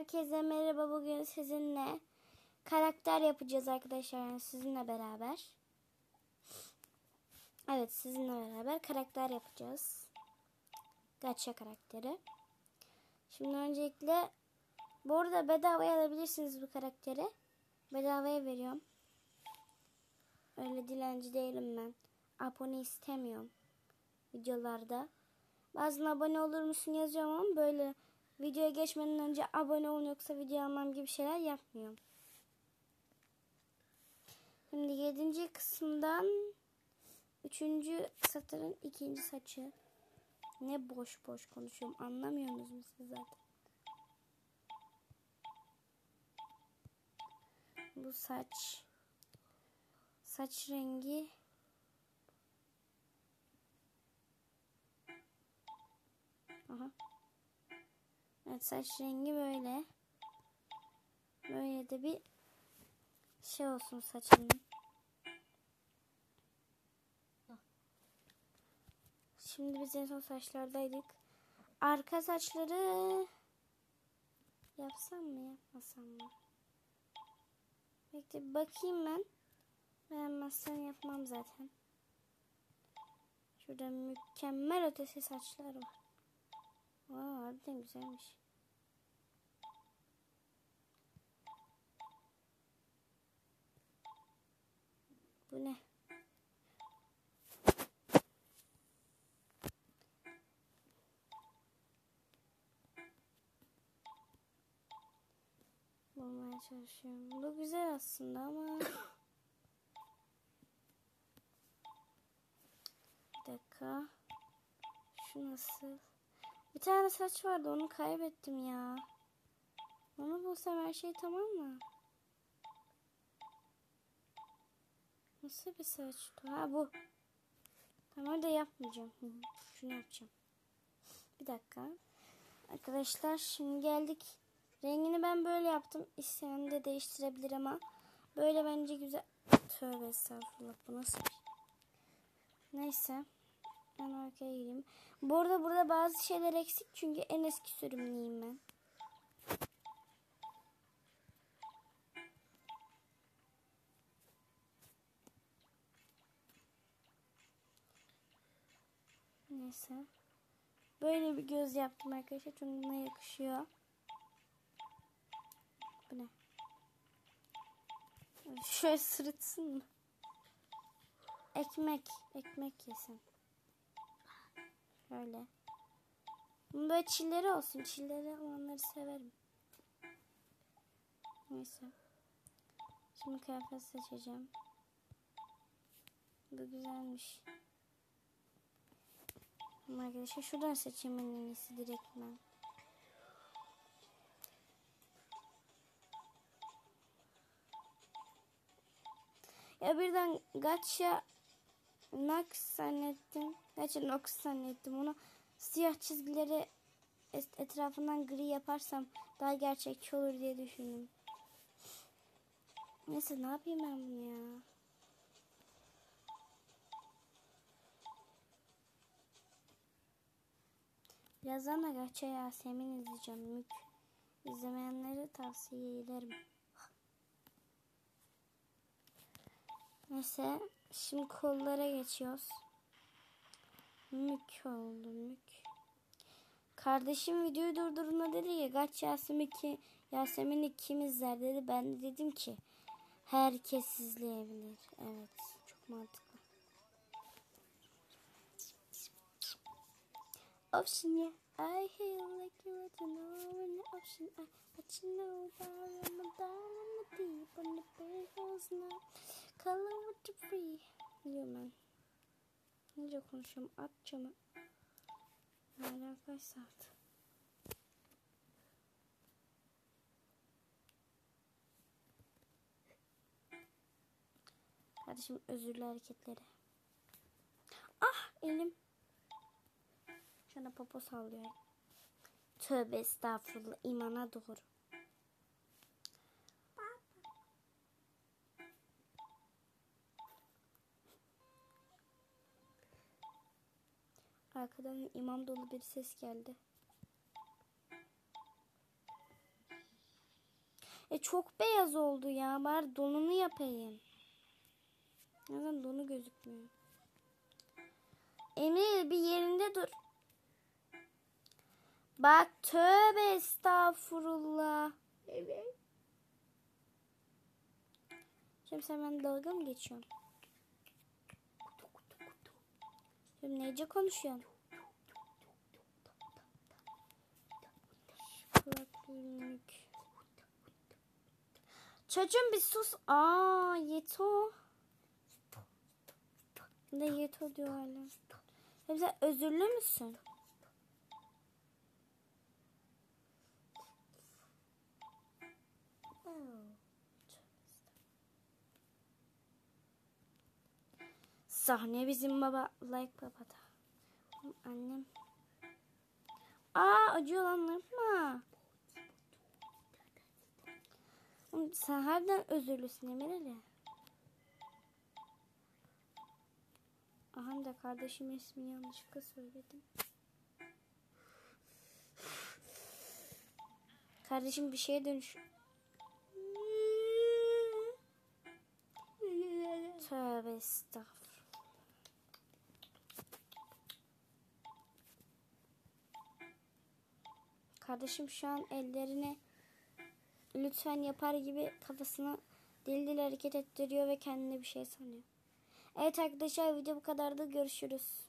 Herkese merhaba. Bugün sizinle karakter yapacağız arkadaşlar. Yani sizinle beraber. Evet, sizinle beraber karakter yapacağız. Gacha karakteri. Şimdi öncelikle bu arada bedavaya alabilirsiniz bu karakteri. Bedavaya veriyorum. Öyle dilenci değilim ben. Abone istemiyorum videolarda. Bazen abone olur musun yazıyorum ama böyle videoya geçmeden önce abone olun yoksa video almam gibi şeyler yapmıyorum. Şimdi 7. kısımdan 3. satırın 2. saçı. Ne boş boş konuşuyorum, anlamıyorsunuz mu siz zaten? Bu saç rengi aha. Evet, saç rengi böyle. Böyle de bir şey olsun saçının. Şimdi biz en son saçlardaydık. Arka saçları yapsam mı yapmasam mı? Bekle bakayım ben. Beğenmezsen yapmam zaten. Şurada mükemmel ötesi saçlar var. Aa, harbiden güzelmiş. Bu ne? Bulmaya çalışıyorum. Bu güzel aslında ama bir dakika. Şu nasıl? Bir tane saç vardı, onu kaybettim ya. Onu bulsam her şey tamam mı? Nasıl bir saçtı? Ha, bu. Tamam da yapmayacağım. Şunu yapacağım. Bir dakika. Arkadaşlar şimdi geldik. Rengini ben böyle yaptım. İsteyen de değiştirebilir ama böyle bence güzel. Tövbe estağfurullah, bu nasıl? Neyse. Ben arkaya gireyim. Bu arada burada bazı şeyler eksik çünkü en eski sürümlüyüm ben. Neyse. Böyle bir göz yaptım arkadaşlar. Çünkü buna yakışıyor. Bu ne? Şöyle sırıtsın mı? Ekmek yesin. Şöyle. Bunun böyle çilleri olsun. Çilleri olanları severim. Neyse. Şimdi kıyafet seçeceğim. Bu güzelmiş. Ama arkadaşlar şuradan seçeyim en iyisi direktmen. Ya birden Gacha Nox zannettim. Gacha Nox zannettim. Onu siyah çizgileri etrafından gri yaparsam daha gerçekçi olur diye düşündüm. Neyse, ne yapayım ben bunu ya? Birazdan da Gacha Yasemin izleyeceğim. İzlemeyenleri tavsiye ederim. Neyse, şimdi kollara geçiyoruz. Mük oldu. Kardeşim videoyu durdurma dedi ya, Gacha Yasemin'i kim izler dedi. Ben de dedim ki herkes izleyebilir. Evet, çok mantıklı. Ocean yeah, I feel like you want to know in the ocean. I let you know that I'm down in the deep on the big holes now. Color with the free. Diyorum ben. Nece konuşuyorum? Atça mı? Hala kaç saat? Kardeşim özürlü hareketleri. Ah, elim. Şuna popo sallıyor. Tövbe estağfurullah, imana doğru. Arkadan imam dolu bir ses geldi. Çok beyaz oldu ya. Bari donunu yapayım. Neden donu gözükmüyor? Emir bir yerinde dur. Bak tövbe estağfurullah. Evet. Şimdi sen ben dalga mı geçiyorsun? Şimdi nece konuşuyorsun? Kulaklık. Çocuğum bir sus. Yeto. Ne yeto diyor hala. Hem sen özürlü müsün? Sahne bizim baba. Like babada. Annem. Acıyor lan yapma. Sen harbiden özürlüsün Emir Ali. Aha da kardeşimin ismini yanlışlıkla söyledim. Kardeşim bir şeye dönüş. Tövbe estağfurullah. Kardeşim şu an ellerini lütfen yapar gibi kafasını deli deli hareket ettiriyor ve kendine bir şey sanıyor. Evet arkadaşlar video bu kadardı. Görüşürüz.